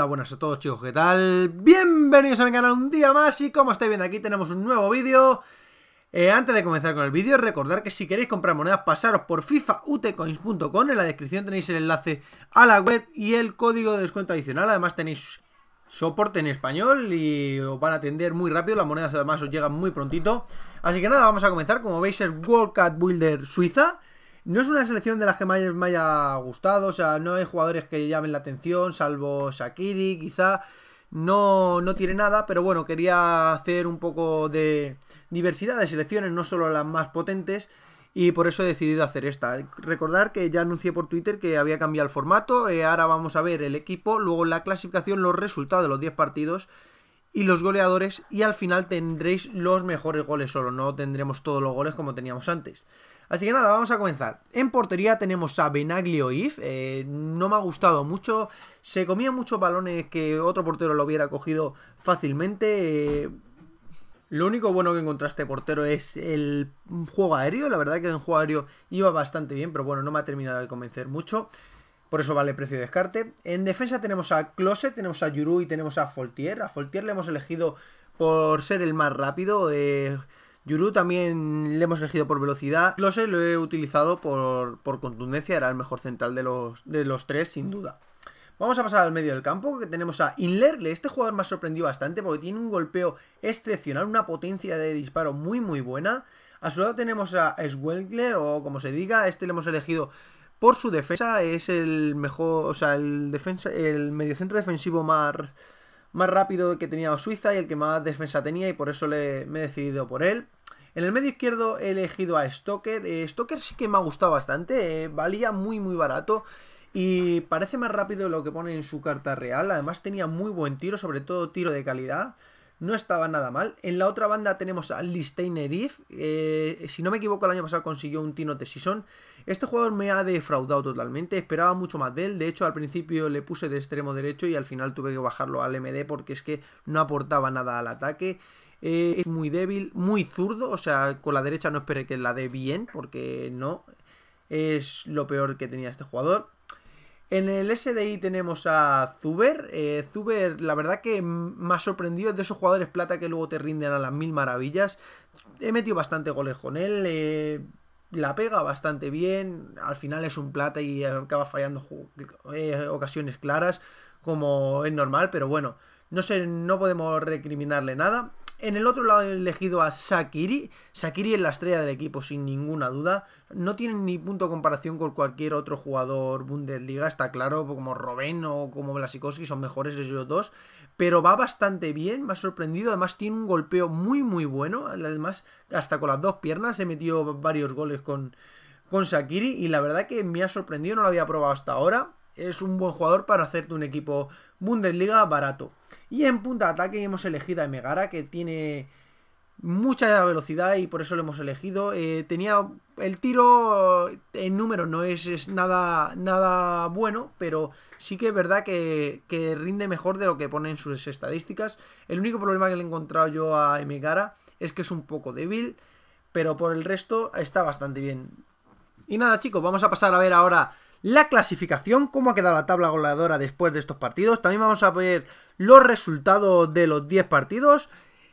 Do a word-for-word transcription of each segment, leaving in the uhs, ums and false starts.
Hola, buenas a todos chicos, ¿qué tal? Bienvenidos a mi canal un día más y como estáis viendo aquí tenemos un nuevo vídeo. eh, Antes de comenzar con el vídeo, recordad que si queréis comprar monedas, pasaros por FIFA U T Coins punto com. En la descripción tenéis el enlace a la web y el código de descuento adicional. Además tenéis soporte en español y os van a atender muy rápido. Las monedas además os llegan muy prontito. Así que nada, vamos a comenzar. Como veis es World Cup Builder Suiza. No es una selección de las que me haya gustado, o sea, no hay jugadores que llamen la atención, salvo Shaqiri, quizá. No, no tiene nada, pero bueno, quería hacer un poco de diversidad de selecciones, no solo las más potentes, y por eso he decidido hacer esta. Recordar que ya anuncié por Twitter que había cambiado el formato, eh, ahora vamos a ver el equipo, luego la clasificación, los resultados de los diez partidos y los goleadores, y al final tendréis los mejores goles solo, no tendremos todos los goles como teníamos antes. Así que nada, vamos a comenzar. En portería tenemos a Benaglio If. eh, No me ha gustado mucho. Se comía muchos balones que otro portero lo hubiera cogido fácilmente. eh, Lo único bueno que encontré a este portero es el juego aéreo. La verdad que en juego aéreo iba bastante bien, pero bueno, no me ha terminado de convencer mucho. Por eso vale precio de descarte. En defensa tenemos a Klose, tenemos a Giroud y tenemos a Foltier. A Foltier le hemos elegido por ser el más rápido. Eh... Giroud también le hemos elegido por velocidad. Klose lo he utilizado por, por contundencia. Era el mejor central de los, de los tres, sin duda. Vamos a pasar al medio del campo, que tenemos a Inler. Este jugador me ha sorprendido bastante porque tiene un golpeo excepcional, una potencia de disparo muy muy buena. A su lado tenemos a Schwengler, o como se diga. Este le hemos elegido por su defensa. Es el mejor, o sea, el defensa, el mediocentro defensivo más... más rápido que tenía Suiza y el que más defensa tenía, y por eso le, me he decidido por él. En el medio izquierdo he elegido a Stoker. eh, Stoker sí que me ha gustado bastante, eh, valía muy muy barato y parece más rápido de lo que pone en su carta real. Además tenía muy buen tiro, sobre todo tiro de calidad. No estaba nada mal. En la otra banda tenemos a Lichtsteiner If. Eh, si no me equivoco, el año pasado consiguió un Tino de Season. Este jugador me ha defraudado totalmente. Esperaba mucho más de él. De hecho, al principio le puse de extremo derecho y al final tuve que bajarlo al M D porque es que no aportaba nada al ataque. Eh, es muy débil, muy zurdo. O sea, con la derecha no esperé que la dé bien porque no. Es lo peor que tenía este jugador. En el S D I tenemos a Zuber. eh, Zuber, la verdad que me ha sorprendido. De esos jugadores plata que luego te rinden a las mil maravillas. He metido bastante goles con él. Eh, la pega bastante bien. Al final es un plata y acaba fallando eh, ocasiones claras, como es normal. Pero bueno, no sé, no podemos recriminarle nada. En el otro lado he elegido a Shaqiri. Shaqiri es la estrella del equipo sin ninguna duda. No tiene ni punto de comparación con cualquier otro jugador Bundesliga, está claro, como Robben o como Blaszczykowski, son mejores ellos dos. Pero va bastante bien, me ha sorprendido. Además tiene un golpeo muy muy bueno. Además, hasta con las dos piernas he metido varios goles con, con Shaqiri. Y la verdad que me ha sorprendido, no lo había probado hasta ahora. Es un buen jugador para hacerte un equipo Bundesliga barato. Y en punta de ataque hemos elegido a Megara, que tiene mucha velocidad y por eso lo hemos elegido. Eh, tenía el tiro en números, no es, es nada, nada bueno, pero sí que es verdad que, que rinde mejor de lo que pone en sus estadísticas. El único problema que le he encontrado yo a Megara es que es un poco débil, pero por el resto está bastante bien. Y nada chicos, vamos a pasar a ver ahora la clasificación, cómo ha quedado la tabla goleadora después de estos partidos. También vamos a ver los resultados de los diez partidos.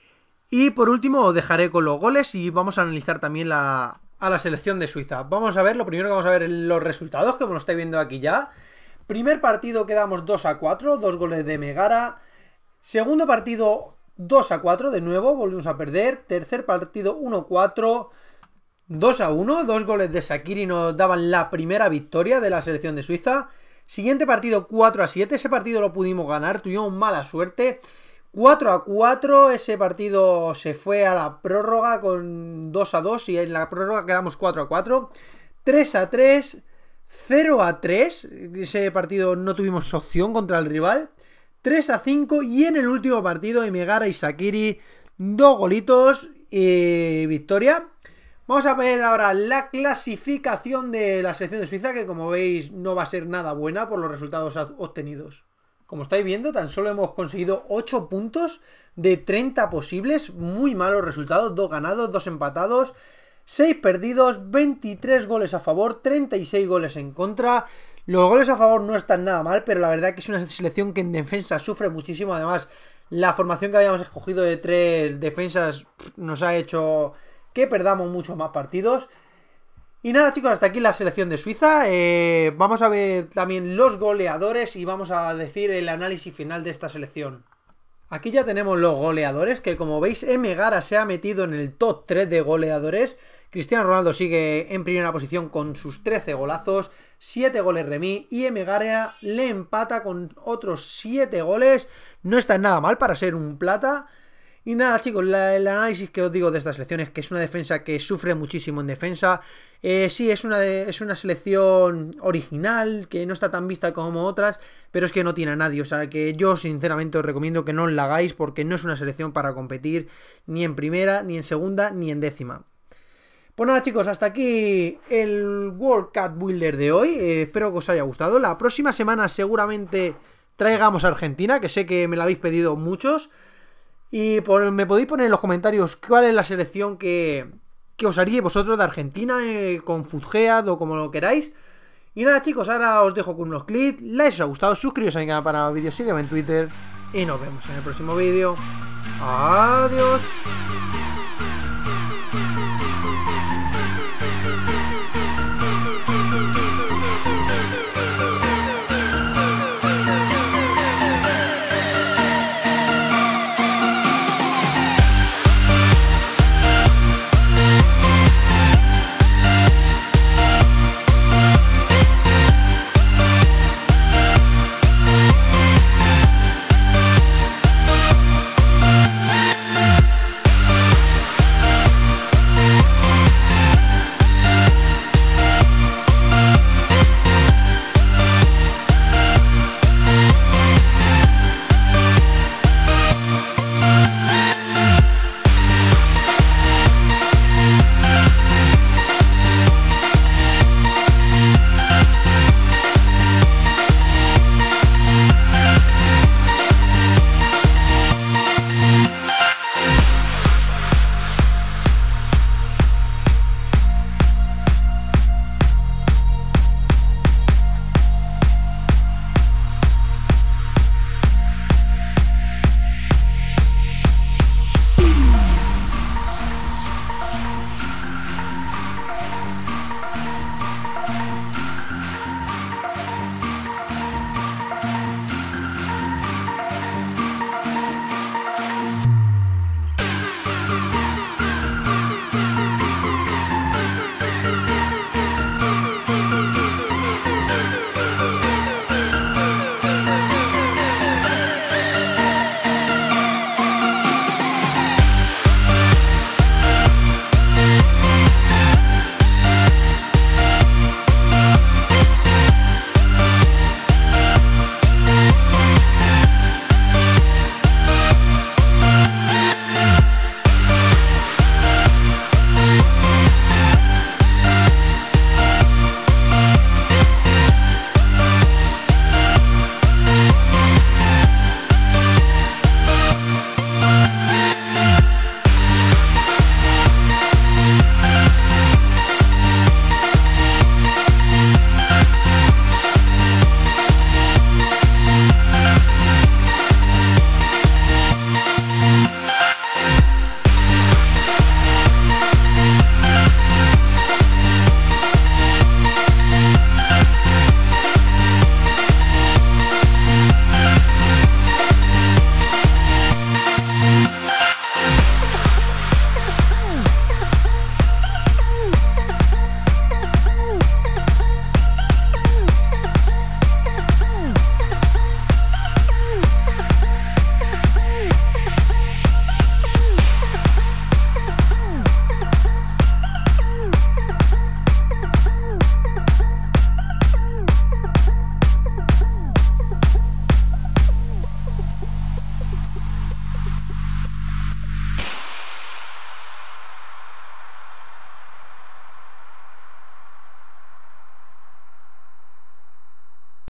Y por último os dejaré con los goles y vamos a analizar también la, a la selección de Suiza. Vamos a ver, lo primero que vamos a ver los resultados, como lo estáis viendo aquí ya. Primer partido quedamos dos a cuatro, dos goles de Megara. Segundo partido dos a cuatro, de nuevo, volvimos a perder. Tercer partido uno a cuatro. dos a uno, dos goles de Shaqiri nos daban la primera victoria de la selección de Suiza. Siguiente partido cuatro a siete, ese partido lo pudimos ganar, tuvimos mala suerte. cuatro a cuatro, ese partido se fue a la prórroga con dos a dos y en la prórroga quedamos cuatro a cuatro. tres a tres, cero a tres, ese partido no tuvimos opción contra el rival. tres a cinco y en el último partido Megara y Shaqiri, dos golitos y victoria. Vamos a ver ahora la clasificación de la selección de Suiza, que como veis no va a ser nada buena por los resultados obtenidos. Como estáis viendo, tan solo hemos conseguido ocho puntos de treinta posibles. Muy malos resultados, dos ganados, dos empatados, seis perdidos, veintitrés goles a favor, treinta y seis goles en contra. Los goles a favor no están nada mal, pero la verdad que es una selección que en defensa sufre muchísimo. Además, la formación que habíamos escogido de tres defensas nos ha hecho que perdamos muchos más partidos. Y nada, chicos, hasta aquí la selección de Suiza. eh, Vamos a ver también los goleadores y vamos a decir el análisis final de esta selección. Aquí ya tenemos los goleadores, que como veis, Emegara se ha metido en el top tres de goleadores. Cristiano Ronaldo sigue en primera posición con sus trece golazos, siete goles remis, y Emegara le empata con otros siete goles. No está nada mal para ser un plata. Y nada, chicos, la, el análisis que os digo de esta selección es que es una defensa que sufre muchísimo en defensa. Eh, sí, es una, de, es una selección original, que no está tan vista como otras, pero es que no tiene a nadie. O sea, que yo sinceramente os recomiendo que no la hagáis, porque no es una selección para competir ni en primera, ni en segunda, ni en décima. Pues nada, chicos, hasta aquí el World Cup Builder de hoy. Eh, espero que os haya gustado. La próxima semana seguramente traigamos a Argentina, que sé que me la habéis pedido muchos. Y por, me podéis poner en los comentarios cuál es la selección que, que os haríais vosotros de Argentina, eh, con Futgead o como lo queráis. Y nada, chicos, ahora os dejo con unos clics. Like si os ha gustado, suscribiros a mi canal para más vídeos, sígueme en Twitter y nos vemos en el próximo vídeo. Adiós.